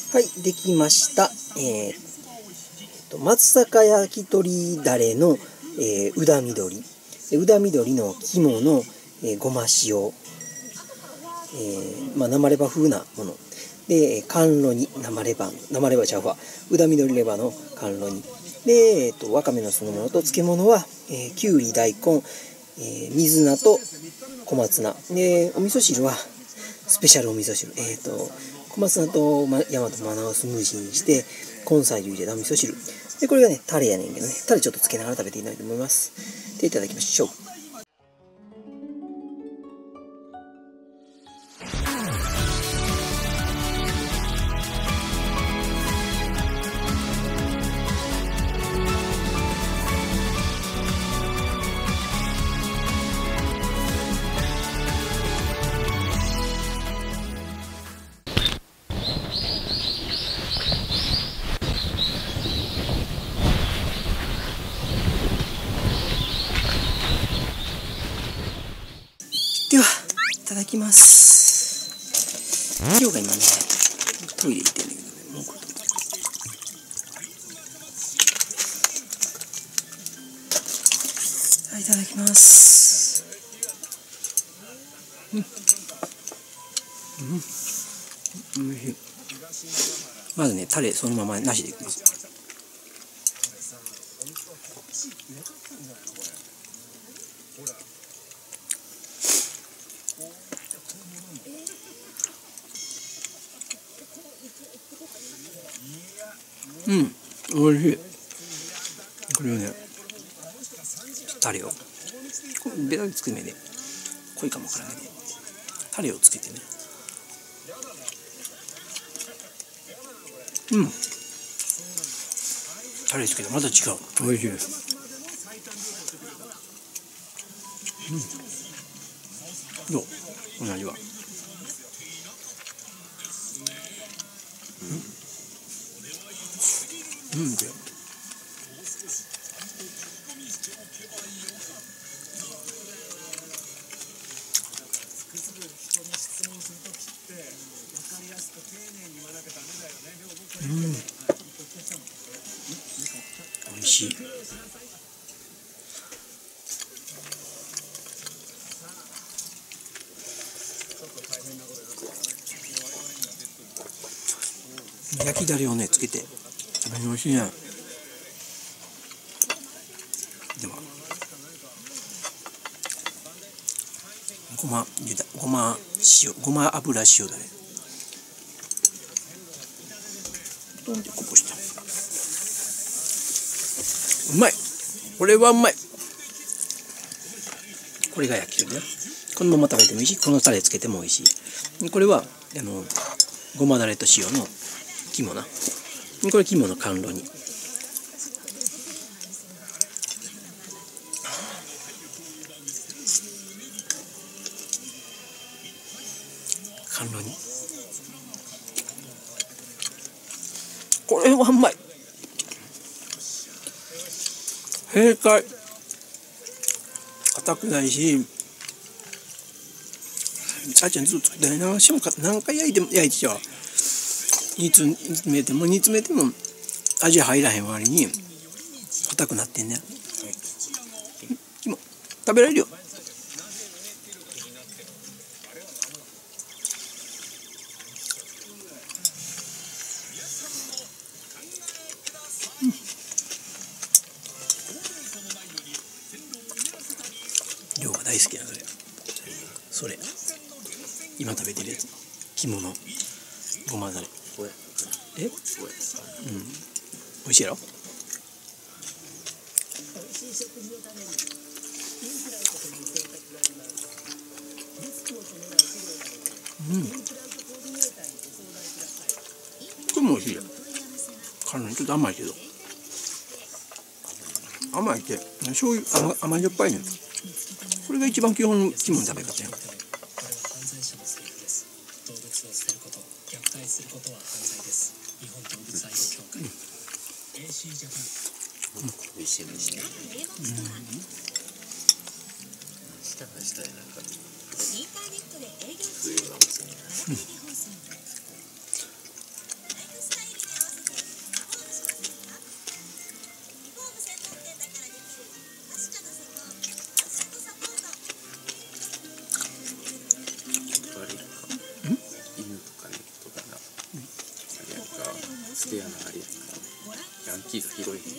はい、できました。松阪焼き鳥だれの、うだみどり。うだみどりの肝の、ごま塩。生レバ風なもの。で、甘露煮、生レバちゃうわ。うだみどりレバの甘露煮。で、わかめのそのものと漬物は、きゅうり、大根、水菜と小松菜。で、お味噌汁は、スペシャルお味噌汁。小松菜と大和マナをスムージーにして、根菜類入れたお味噌汁。で、これがね、タレやねんけどね、タレちょっとつけながら食べていきたいと思います。で、いただきましょう。では、いただきます。今日が今ね、トイレ行ってんだけどね、もうこれはい、いただきます。おいしい。まずね、タレそのままなしでいきます。おいしい。これをね、タレをベタにつくめで濃いかもわからないけど、タレをつけてね、タレつけてまた違う。おいしいです。どう？同じは。おいしい。焼きだれをねつけて食べるのおいしいね。ではごま油塩だれどんでこぼした。うまい。これはうまい。これが焼き鳥だ。このまま食べてもいいし、このタレつけてもいいし。これはごまだれと塩の肝な。これ肝の甘露煮。甘露煮。これはうまい。正解。硬くないし、あーちゃんずっと作ってないな。しも何回焼いてちゃう。煮詰めても味入らへん割に硬くなってんね。肝食べられるよ。量が大好きなそれ今食べてるやつ、肝のごまだれ。美味しいやろ。これも美味しいや。辛い、ちょっと甘いけど、甘いって醤油甘じょっぱいね。これが一番基本の肝の食べ方やん。美味しい美味しい。下が下やなんか冬がスペアのあれやヤンキーが広い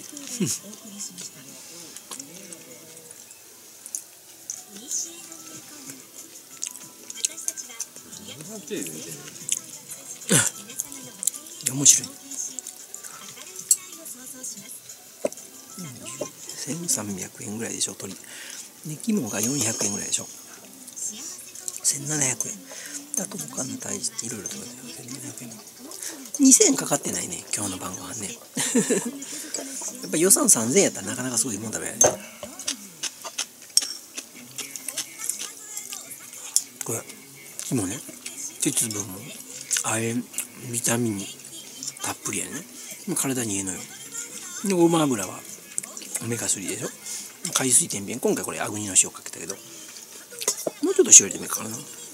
面白い。1300円ぐらいでしょ鳥で、肝が400円ぐらいでしょ、1700円だと他に対していろいろと1700円2000円かかってないね今日の晩ご飯ねやっぱ予算3000円やったらなかなかそういうもん食べられない。これ肝ね、鉄分も亜鉛ビタミンたっぷりやね、体にいいのよ。でごま油はオメガ3でしょ、海水天秤、今回これアグニの塩かけたけど、もうちょっと塩入れてみるからな。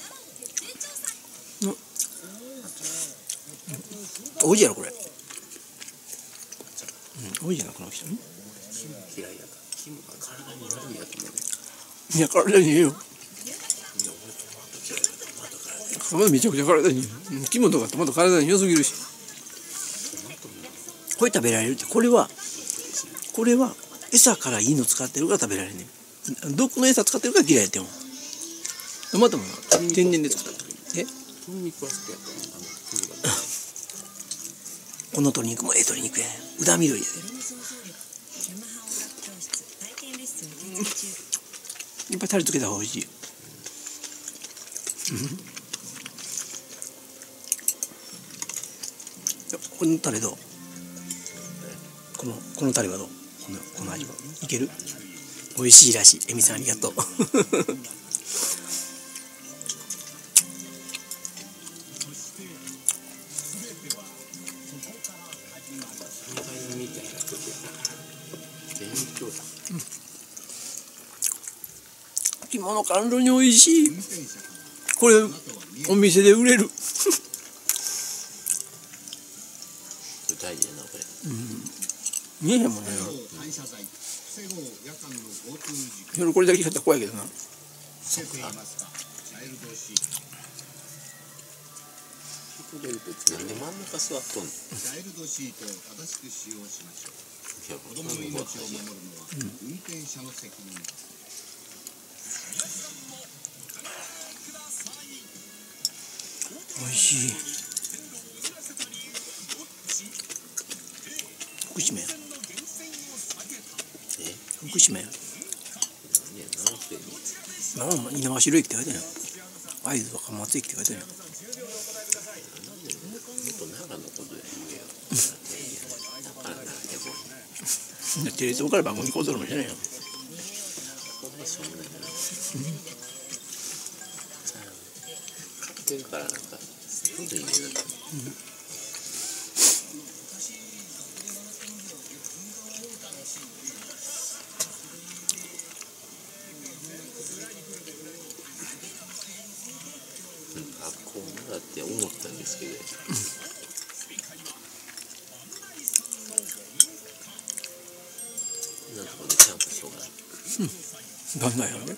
おいしいやろこれ。おいしいなこの人。 嫌いやから肝が体に悪いやと思うね。 いや体にいいよ。トマトめちゃくちゃ体にいい。肝とかトマト体に良すぎるし。これ食べられるって、これは餌からいいの使ってるから食べられるね。どこの餌使ってるから嫌いやっても。トマトも天然で作った。 鶏肉は好きやったね。 この鶏肉も鶏肉やね。うだ緑やで。いっぱいタレつけた方が美味しい。このタレどう？このタレはどう？この味はいける？美味しいらしい。エミさんありがとう。肝の甘露煮美味しい。これお店で売れる。 大事やなこれ。 見えへんもんね。夜これだけ買ったら怖いけどな。 そうか。なんで真ん中座っとんの？いや子供の命を守るのは運転者の責任。 美味しい。福島や。福島や。猪苗代駅って書いてあるよ。会津若松駅って書いてあるよ。テレ東から番組こうするもんじゃないよ。 買ってるからなんかいいね。こうなって思ったんですけど。なんとかでキャンプしようかな。 なんだよね。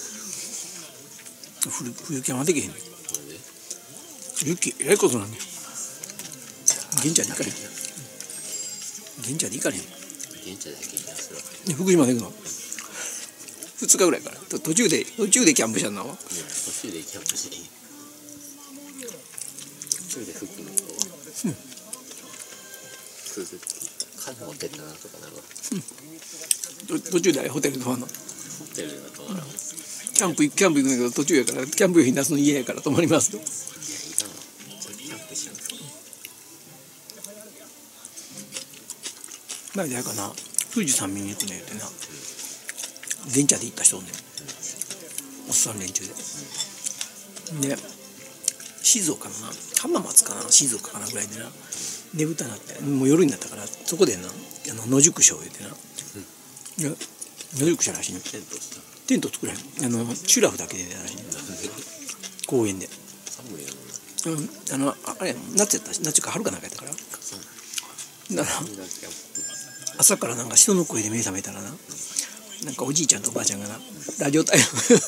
冬キャンはできへんねん。雪えらいことなんねん。現地で行かれへん。現地で行かれへん。 現地で行けんやつら。 福島で行くの2日ぐらいから。途中でキャンプしたんだわ。 途中でキャンプしていい。途中で服の方は。金持ってったなとかなるわ。 途中でホテル泊まんの。 ホテルが泊まらん。 キャンプ行くんだけど途中やからキャンプ用品出すの家やから泊まりますと。前でやかな富士山見に行くねってな、電車で行った人ね、おっさん連中で静岡のな浜松かな静岡かなぐらいでなねぶたなってもう夜になったからそこでな野宿所を言ってな、野宿所らしいね。テント作れへんシュラフだけでらしいね。公園であれ夏やったし夏か春かなんかやったからだから朝からなんか人の声で目覚めたらな、なんかおじいちゃんとおばあちゃんがなラジオ体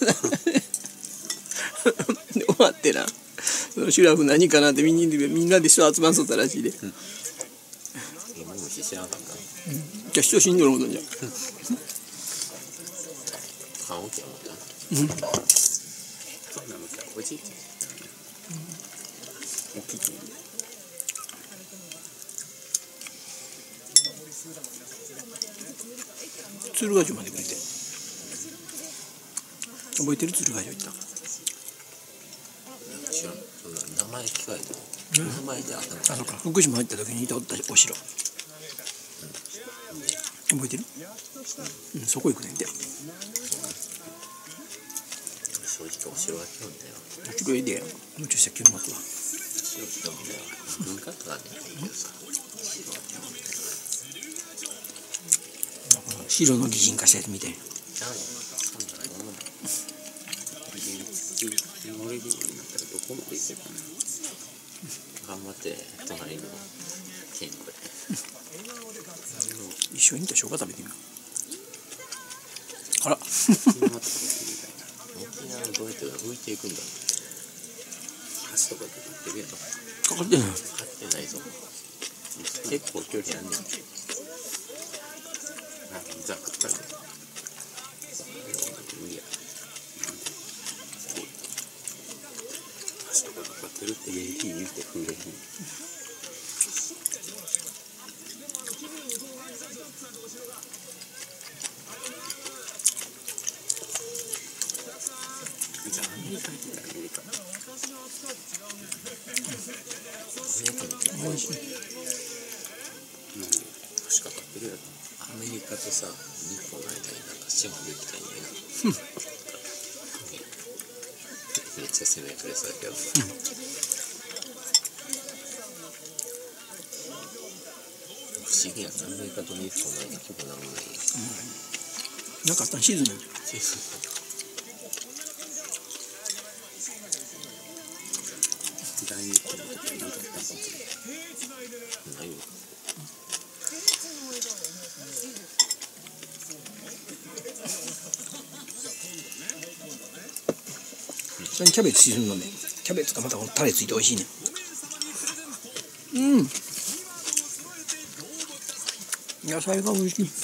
で終わってな、そのシュラフ何かなってみんなで人集まっとったらしいで、 知らなかった。 じゃあ人死んでることじゃん。 棺桶思った。そうなのか、おじいちゃん。大きい。 鶴ヶ城まで来て。覚えてる？鶴ヶ城行った。 知らん。そんな名前聞かれても。名前で頭に。 あ、そうか。福島入った時にいたおったお城。覚えてる？うん、そこ行くねんて。 正直お城は興味だよ。 お城いいでや。もうちょいしたら興味持つわ。 お城興味だよ。文化とかね、いいけどさ。城は興味だよ。 城の擬人化したやつみたいな。 じゃあね、そんなものも。俺になったらどこまで行こうかな。頑張って隣の県これ。 一緒にいた生姜食べてみよう。あら。 沖縄どうやって浮いていくんだろう。橋とかで行ってるやろ。 かかってない。 かかってないぞ。結構距離あんねん。ざっくりね。無理や。橋とかかかってるって言って風鈴に。じゃあアメリカ行ってたらアメリカ。 おいしい。 橋かかってるやろ。アメリカとさ、日本の間になんか島で行きたいんだよな。めっちゃ攻めくれそうだけどさ。不思議やな、アメリカと日本の間規模なんもない。 なんかあったんシーズンなんじゃん。 第二項の時は何かあったかもしれない。ないよ。 それにキャベツ沈むのね。キャベツがまたこのタレついて美味しいね。うん。野菜が美味しい。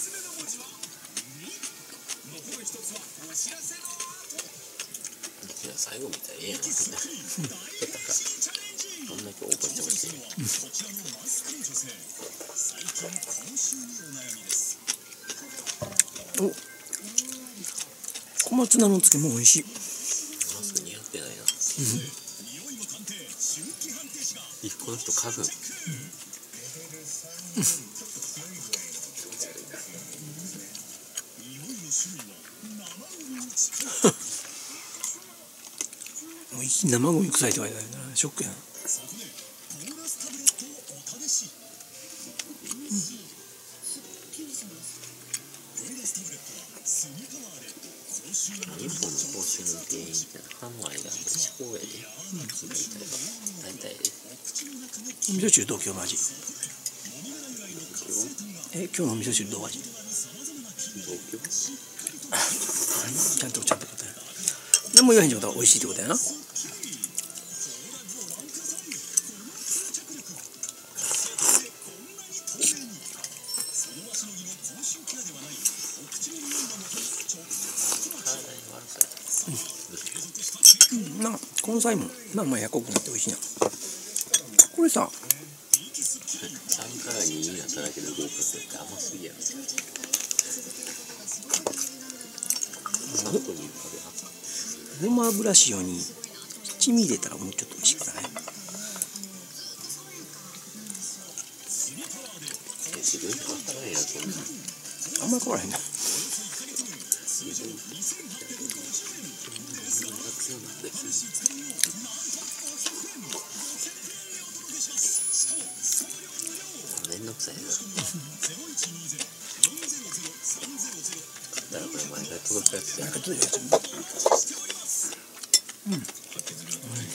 最後みたいにええやん。どんだけ応募してほしい。 お、小松菜の漬物美味しい。 マスク似合ってないな。この人数。 美味しい。生ゴミ臭いって言われたらショックやな。 日本の報酬の原因ってハンマーが思考やで。大体で。 お味噌汁どう？今日の味。今日のお味噌汁どう味？ちゃんと答え。何も言わへんってことは美味しいってことやな。なんか根菜もなんか焼こうくなって美味しいな。これさ、 3から2になっただけで合格って甘すぎやろ。 ごま油塩に七味入れたらもうちょっと美味しくない？ 自分で分からんやん、そんな。 あんまり変わらへんな。 めんどくさいな。だからこれ前から届くやつじゃん。 うん。おいしい。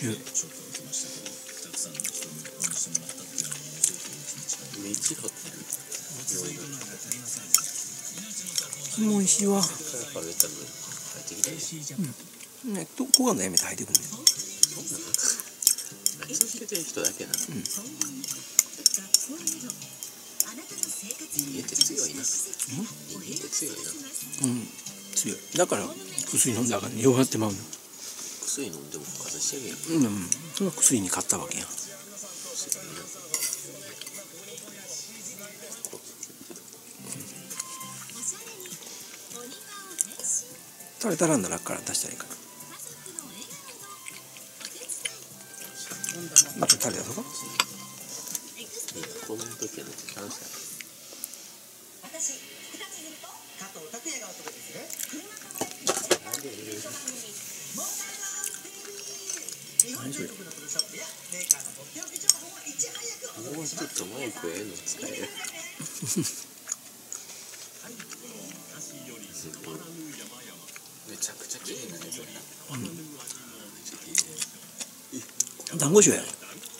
メチロって美味しいわ。 食べたのに入ってきたね。 うん。ね、ここがのやめて入ってくるね。 続けてる人だけな。 強いな。人間って強いな。 強い。だから薬飲んだら弱ってまうの。 薬飲んでも復活してるやん。 その薬に勝ったわけやん。 強いな。 垂れたらんだらから出したらいいかな。あと垂れたとか。 この時はね、楽しかった。 何それ。 もうちょっとマイクの使える。めちゃくちゃ綺麗なね、それ。 団子塩や。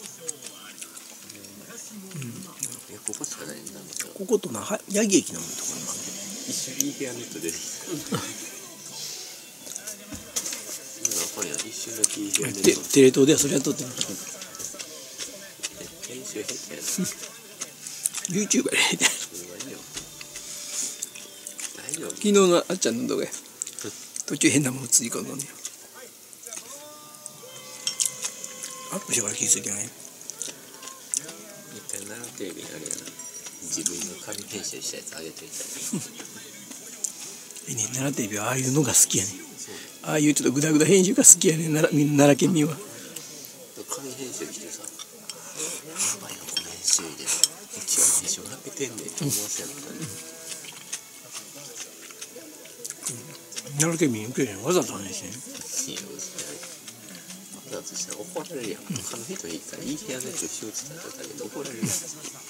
ここしかないんだもん。 こことな、八木駅のところにもある。 一緒にインターネットで。一瞬だけインターネット。 テレ東ではそれやっとってんの。 編集下手やな。 YouTuber で。 大丈夫。 昨日のあっちゃんの動画や。途中変なもの映り込んだんだよ。アップしてから気づいてない。 一回奈良テレビにあれやな。自分の紙編集したやつあげてみたい。 奈良テレビはああいうのが好きやねん。ああいうちょっとグダグダ編集が好きやねん。奈良県民は。 紙編集してさ、やばいよこの編集で。一応編集負けてんねんって思わせやったね。 奈良県民受けへん。わざと話してん。 だとしたら怒られるやん。他の人に言ったらいい部屋のやつをしようって言ったけど怒られるやん。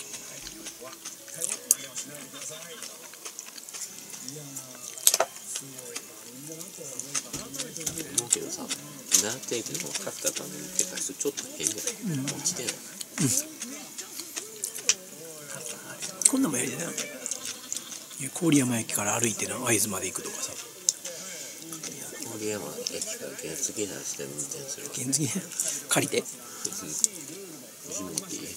思うけどさ、奈良テレビのカフタ番組ってた人ちょっと変じゃない？落ちてない。 こんなんもやりたいな。郡山駅から歩いてな会津まで行くとかさ。 郡山駅から原付きなしで運転するわ。 原付き借りて。 自分でいい。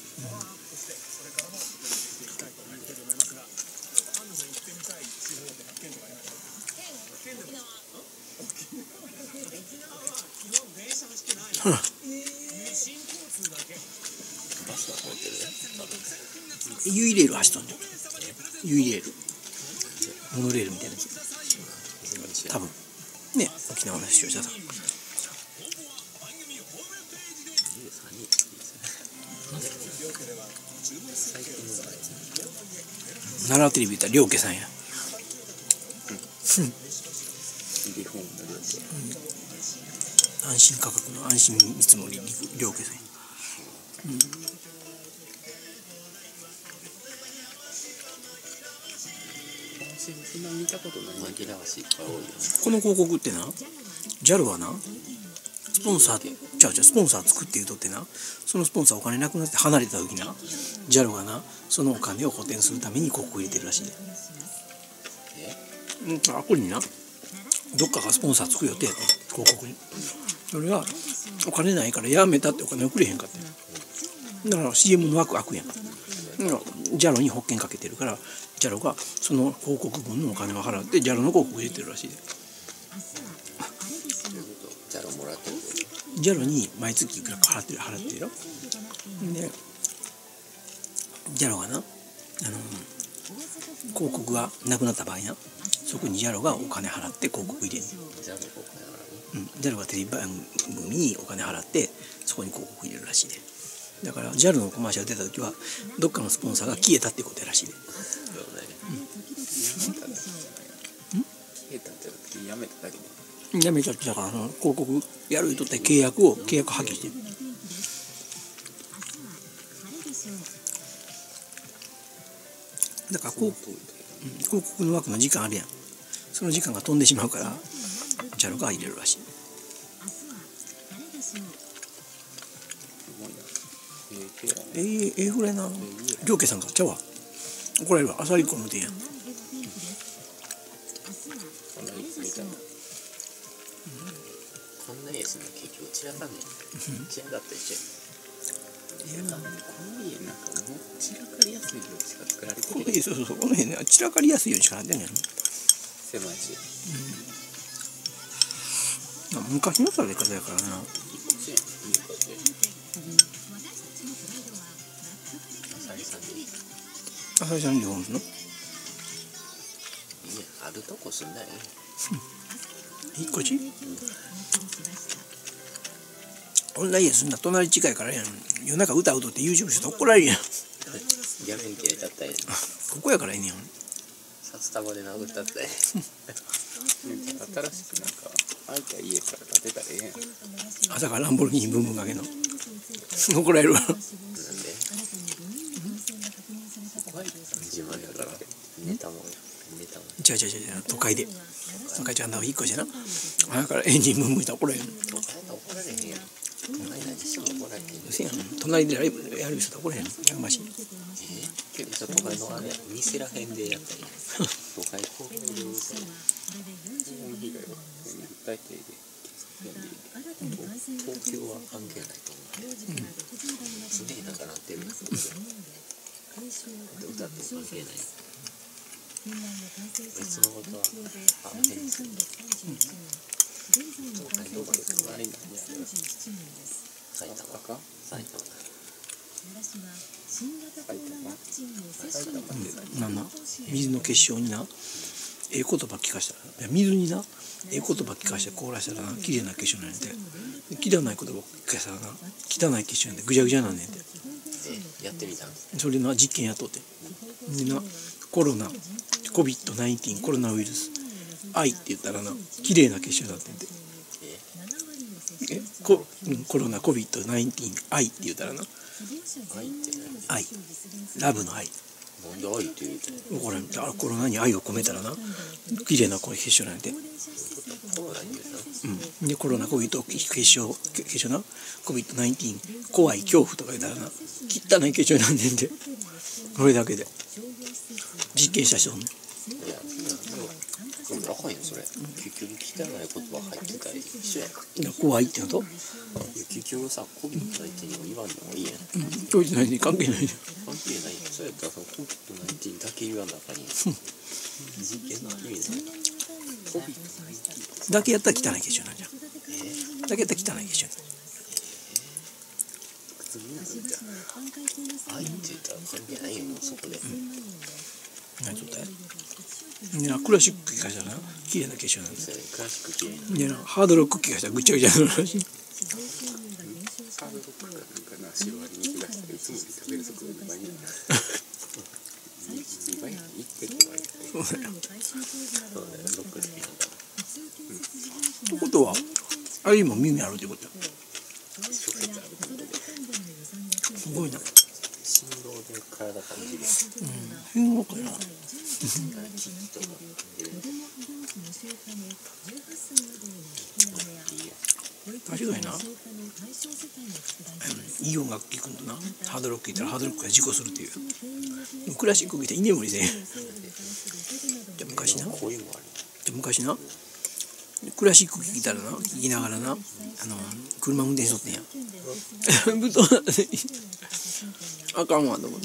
バスは通ってるね。 ユイレール走っとんじゃん。ユイレール。モノレールみたいなやつ。多分。ね、沖縄の視聴者さん。奈良テレビ言ったら両家さんや。安心価格の安心見積もり両家さんや。 見たことない。紛らわしいいっぱい多いよね。 この広告ってな、JAL はな、スポンサー作って言うとってな、そのスポンサーお金なくなって離れた時な、JAL がな、そのお金を補填するために広告入れてるらしいね。あ、これにな、どっかがスポンサー作る予定やね、広告に。それがお金ないからやめたってお金送れへんかって。だから CM の枠開くやん。JAL に保険かけてるから、JAL がその広告分のお金を払って JAL の広告入れてるらしいで。 JAL もらってる。 JAL に毎月いくらか払ってるよ。で JAL がな、広告がなくなった場合な、そこに JAL がお金払って広告入れる。JAL がテレビ番組にお金払ってそこに広告入れるらしいで。だから JAL のコマーシャル出た時はどっかのスポンサーが消えたってことやらしいで。 やめただけで。 やめちゃってだから広告やる人って契約破棄してる。だから広告の枠の時間あるやん。その時間が飛んでしまうから JAL が入れるらしい。フレな両家さんかちゃうわ。怒られるわ。アサリコの店やん。 こんなやつの結局散らかんねん。散らかったりして。この家なんかもう散らかりやすい量しか作られてこの辺、そうそう、この辺ね、散らかりやすいようにしかなってんねん。 狭いし。 昔の食べ方やからな。浅井さんにどうすんの？ いや、あるとこ住んだらいい。 引っ越し？俺ら家住んだ隣近いからやん。夜中歌うとって YouTube して怒られるやん。 やめんけだったらここやからいいねん。 札束で殴ったったら新しくなんかあんた家から建てたらええやん。 朝からランボルギーニブンブンかけんの。怒られるわ。 なんで自慢やから寝たもんや。 違う都会で。都会ちゃんと引っ越してな。だからエンジンブンブンしたら怒られるの。 怒られへんやん。お前何しても怒られへん。 うせやん。隣でライブやる人と怒られへんの。やかましい。 けど都会のあれや店らへんでやったらいいやん。都会高校でうるさい。被害は大体で東京は関係ないと思う。常になんかなってるやつで歌っても関係ない。別のことはあんへんする。東海どこで隣なんやろ。埼玉か埼玉なんな水の結晶になええ言葉聞かしたら、いや水になええ言葉聞かして凍らしたらな綺麗な結晶なんやて。汚い言葉聞かしたらな汚い結晶なんでぐちゃぐちゃなんねんて。 やってみたん。 それな実験やっとってでなコロナ COVID-19 コロナウイルス愛って言ったらな綺麗な結晶だってんて。コロナ COVID-19 愛って言ったらな愛って何？ 愛ラブの愛。 なんで愛って言うとこれコロナに愛を込めたらな綺麗なこう結晶なんで。 コロナに言ううん、でコロナ COVID 結晶な COVID-19 怖い恐怖とか言ったらな汚い結晶なんねんで。これだけで実験した人おんねん。 いや、それ赤いのそれ。結局汚い言葉入ってたり一緒やん。 怖いってのと結局さ、COVID-19 を言わんでもいいやん。 COVID-19 関係ないじ関係ない。そうやったらその COVID-19 だけ言わんだからに実験の意味ない。COVID-19 だけやったら汚い結晶なんじゃん。だけやったら汚い結晶普通になるじゃん。愛って言ったら関係ないよそこで。 何とったいクラシック聴かしたらな綺麗な結晶なんですよ。 クラシック綺麗な。 でなハードロック聴かしたらぐちゃぐちゃになるらしい。 ハードロックかなんかなシロアリに気がしていつも食べる速度2倍になる。2倍 1.5 倍。 そうだよ。 そうだよ。ロック好きなんだ。 ってことはあれにも耳あるってことや。 諸説あるってことで。 すごいな。 振動で体感じる。 変動かな。確かにな。いい音楽聴くんとなハードロック聴いたらハードロックが事故するっていう。クラシック聴いたら居眠りせん。じゃ昔なクラシック聴いたらな聴きながらな車運転しとってんや。ぶとあかんわと思って。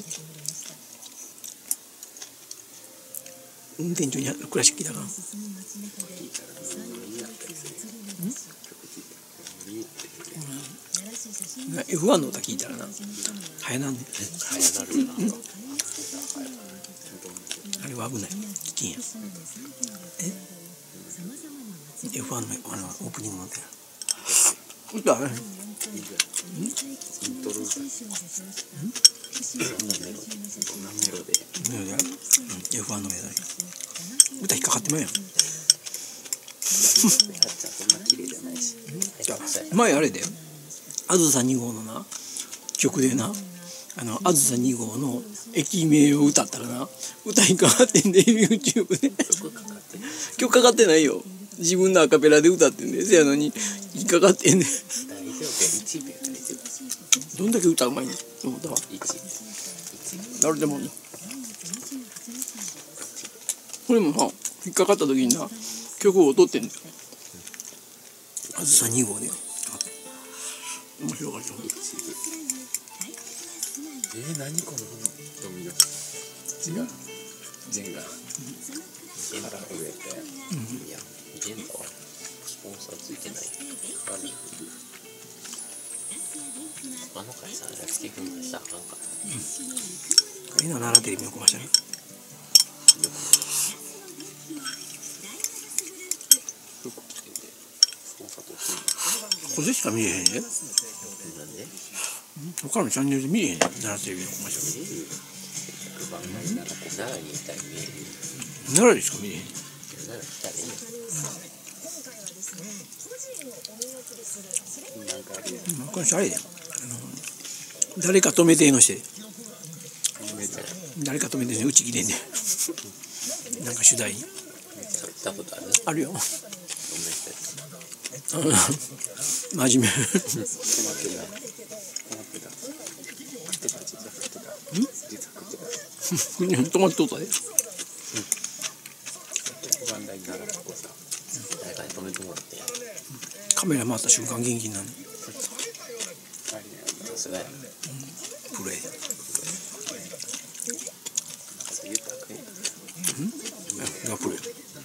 運転中にクラシック聴いたらな。F1 の歌聴いたらな早なんねん。あれは危ない危険や。F1 のオープニングの歌や。歌あれイントロ歌。どんなメロで F1 のメロで歌引っかかってまうやん。前あれであずさ2号のな曲でなあずさ2号の駅名を歌ったらな歌引っかかってんで YouTube で曲かかってないよ。自分のアカペラで歌ってんでせやのに引っかかってんで。どんだけ歌うまいのと思ったわ。誰でもなこれもな引っかかった時にな曲を踊ってんだよ。あずさ2号で面白かった。 何このドミノ。違う。ジェンガ。腹震えて。いや、ジェンガはスポンサーついてない。あの会社のやつ聞くんだしたらあかんか。 みんな奈良テレビのコマーシャル。これしか見えへんね。 なんで？ 他のチャンネルで見えへんね。奈良テレビのコマーシャル。 奈良にいたら見える。 奈良でしか見えへん。 奈良来たらいいよ。 これあれだよ。誰か止めてのして。誰か止めてね、うち来てんね。なんか取材に。 行ったことある？ あるよ。 どんな人やった？ 真面目。止まってとったで。 誰かに止めてもらってやる。 カメラ回った瞬間元気になる。 さすがや。 プレイ。がプレイ。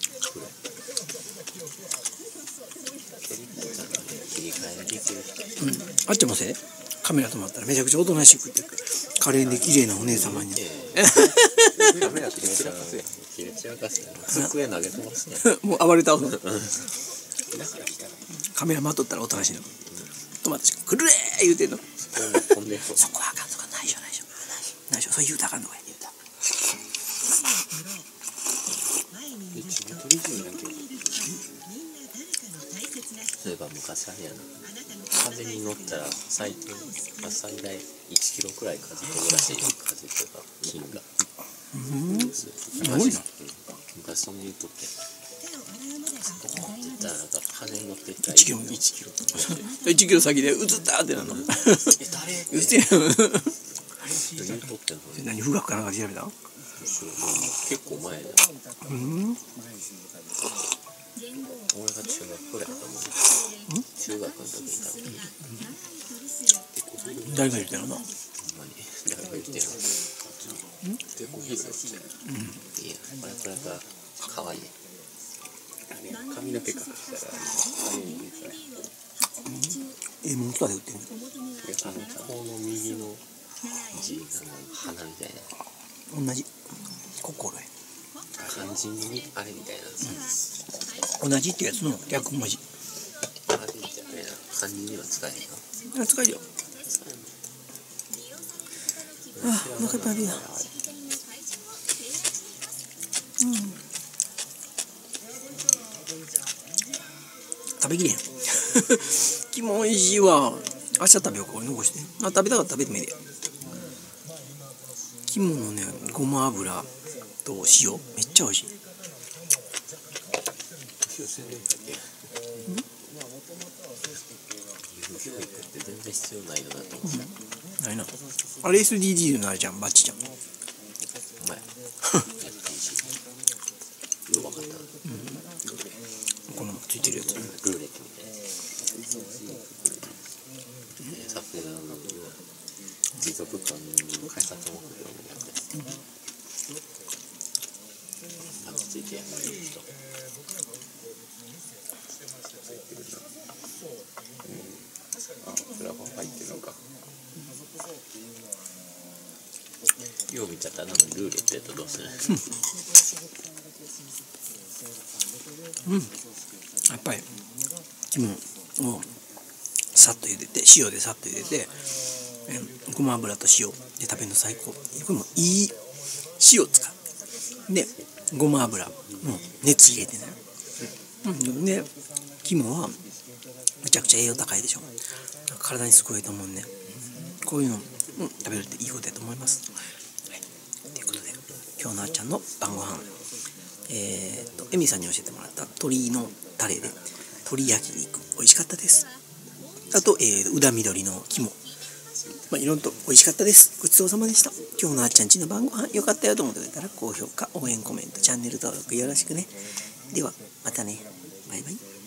切り替えできる人。 あっちもせカメラ止まったらめちゃくちゃおとなしくて可憐で綺麗なお姉様に。 カメラ切れ散らかすやん。切れ散らかすやん。机投げてますね。 もう暴れたわ。カメラ待っとったらおとなしいの。止まったしくるれー言うてんの。 飛んでそう。 そこはあかんとかないしょないしょないしょ、そう言うたらあかんのかい言うた。 そういえば昔あれやな。風に乗ったら最大1キロくらい風飛ぶらしいよ。風とか金が。 すごいな。 昔そんな言うとって。って言ったらなんか風に乗ってったら 1キロ1キロ先で映ったってなの。 誰？ 言ってんの。 言うとってんの。 何富岳かなんかで調べた？ 結構前だ。俺が中学くらいだと思う。中学の時に多分。 誰が言ってんのな。 ほんまに誰が言ってんの。でコーヒーが言ってんの。いや、これから川に。髪の毛隠したらもう一回で売ってんの。 この右の字が花みたいな。 同じ心得。 漢字にあれみたいな。 同じってやつの逆文字。 あれみたいな漢字には使えへんの。 使えるよ。あ、お腹いっぱいだ。食べきれへん。キモいしいわ。明日食べようか、残して。食べたから食べてもいいで。肝のね、ごま油と塩、めっちゃ美味しい。 教育って全然必要ないよなと思う。 ないな。あれ SDGs のあれじゃん、バッチじゃん。 お前。よくわかった。 このついてるやつ。 ルーレットみたいな。サプリの持続可能の開発目標にやって。パチついてやる人。それは入ってるのか。よう見ちゃったらルーレットやとどうする？ やっぱり肝をさっと茹でて、塩でさっと茹でて、ごま油と塩で食べるの最高。これもいい塩使う。で、ごま油も熱入れてね。で、肝はめちゃくちゃ栄養高いでしょ。体にすごいと思うね。こういうの、食べるっていいことだと思います。はい、ということで今日のあっちゃんの晩ご飯、エミさんに教えてもらった鶏のタレで鶏焼肉美味しかったです。あと、うだみどりの肝、いろんと美味しかったです。ごちそうさまでした。今日のあっちゃんちの晩ご飯良かったよと思ってくれたら高評価、応援コメント、チャンネル登録よろしくね。ではまたね。バイバイ。